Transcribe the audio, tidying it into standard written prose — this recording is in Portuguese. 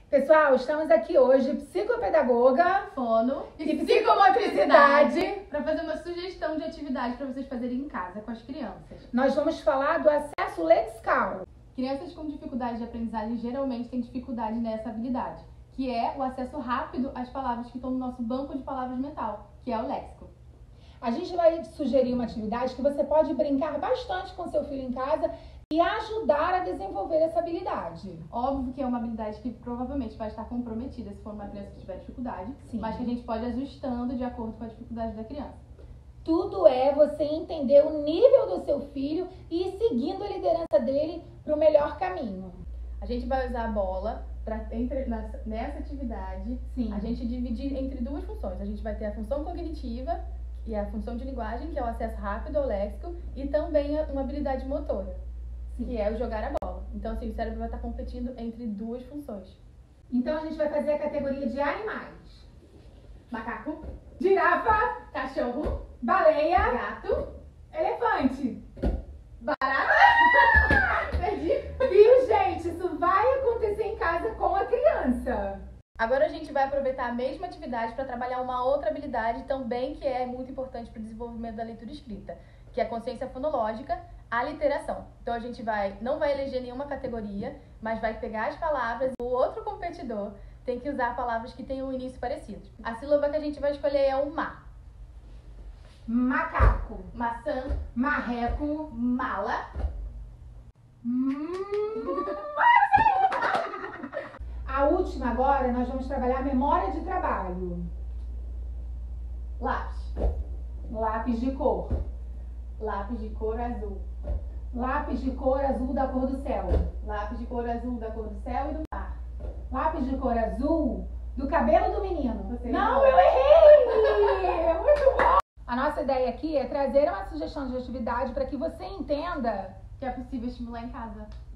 Pessoal, estamos aqui hoje, psicopedagoga, fono e psicomotricidade, para fazer uma sugestão de atividade para vocês fazerem em casa com as crianças. Nós vamos falar do acesso lexical. Crianças com dificuldade de aprendizagem geralmente têm dificuldade nessa habilidade, que é o acesso rápido às palavras que estão no nosso banco de palavras mental, que é o léxico. A gente vai sugerir uma atividade que você pode brincar bastante com seu filho em casa e ajudar a desenvolver essa habilidade. Óbvio que é uma habilidade que provavelmente vai estar comprometida se for uma criança que tiver dificuldade, Sim. Mas que a gente pode ir ajustando de acordo com a dificuldade da criança. Tudo é você entender o nível do seu filho e ir seguindo a liderança dele para o melhor caminho. A gente vai usar a bola nessa atividade. Sim. A gente dividir entre duas funções. A gente vai ter a função cognitiva e a função de linguagem, que é o acesso rápido ao léxico, e também uma habilidade motora, que é o jogar a bola. Então, assim, o cérebro vai estar competindo entre duas funções. Então, a gente vai fazer a categoria de animais. Macaco, Girafa, cachorro, baleia, gato, elefante. barata. Perdi. Viu, gente? Isso vai acontecer em casa com a criança. Agora a gente vai aproveitar a mesma atividade para trabalhar uma outra habilidade também que é muito importante para o desenvolvimento da leitura escrita, que é a consciência fonológica, a literação. Então a gente não vai eleger nenhuma categoria, mas vai pegar as palavras. O outro competidor tem que usar palavras que tenham um início parecido. A sílaba que a gente vai escolher é o ma. Macaco, Maçã, marreco, mala, A última agora, nós vamos trabalhar memória de trabalho. lápis, Lápis de cor. lápis de cor azul, Lápis de cor azul da cor do céu. lápis de cor azul da cor do céu e do mar. Lápis de cor azul do cabelo do menino. Você Não, errou. eu errei! Muito bom! A nossa ideia aqui é trazer uma sugestão de atividade para que você entenda Que é possível estimular em casa.